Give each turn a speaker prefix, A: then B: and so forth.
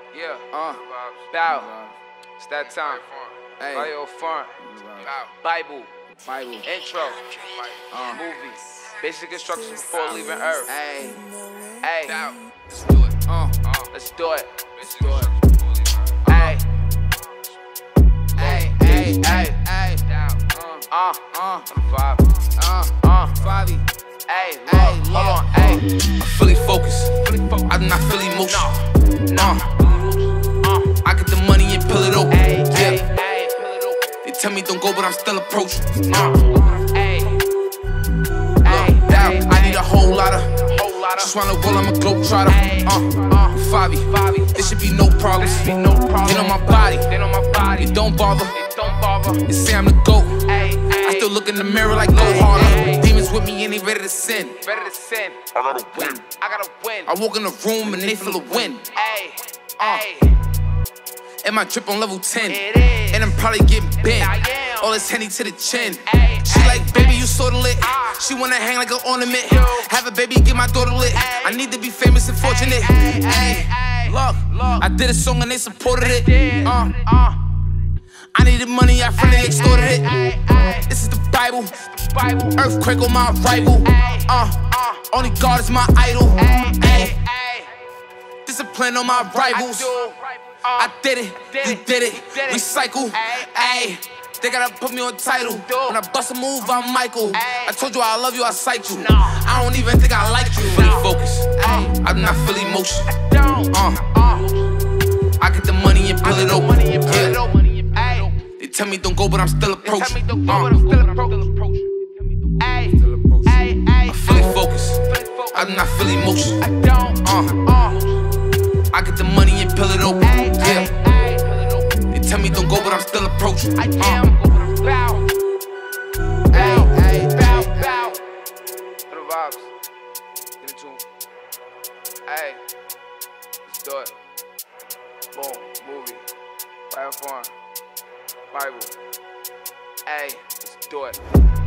A: Yeah, bow. It's that time.
B: Hey.
A: Bio Farm. Bible. Intro. Movie. Basic instructions before leaving Earth.
B: Hey.
A: Hey.
B: Let's do it.
A: Let's do it.
B: Let's do it.
A: Hey.
B: Hey. Hey. Hey. Hey.
A: Five.
B: Favi.
A: Hey. Hold on. Hey.
C: I'm fully focused. I'm not fully emotional. I get the money and pull it over. Yeah. They tell me don't go, but I'm still approaching. I need a whole lot of. Just wanna roll, I'm a globetrotter. Favi, there should be no problems. They on my body, it don't bother. They say I'm the GOAT. I still look in the mirror like go harder. Demons with me and they ready to sin.
A: I gotta win.
C: I walk in the room and they feel a wind. And my drip on level 10. And I'm probably getting bent. All this Henny to the chin. She like, baby, you sorta lit. She wanna hang like an ornament. Have a baby, get my daughter lit. I need to be famous and fortunate. Look, I did a song and they supported it. I needed money, I friendly extorted it. This is the Bible. Earthquake on my rival. Only God is my idol. Discipline on my rivals. I did it, you did it. Recycle. They gotta put me on title. When I bust a move, I'm Michael. I told you I love you, I cite you. I don't even think I like you. Fully focused. I'm not fully emotional. I get the money and pull it over. Yeah. They tell me don't go, but I'm still approaching. I'm fully focused. I'm not fully emotional. I get the money and pull it over. Yeah. They tell me don't go, but I'm still approaching.
A: I am bow. Bow. For the vibes. Get into 'em. Hey. Let's do it. Boom. Movie. Bio Farm. Bible. Hey. Let's do it.